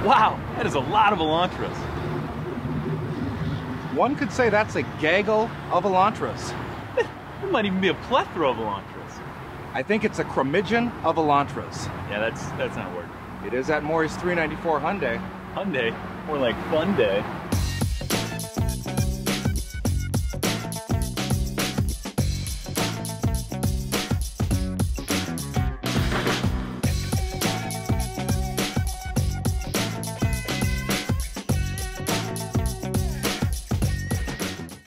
Wow, that is a lot of Elantras. One could say that's a gaggle of Elantras. There might even be a plethora of Elantras. I think it's a cremation of Elantras. Yeah, that's not a word. It is at Morrie's 394 Hyundai. Hyundai, more like fun day.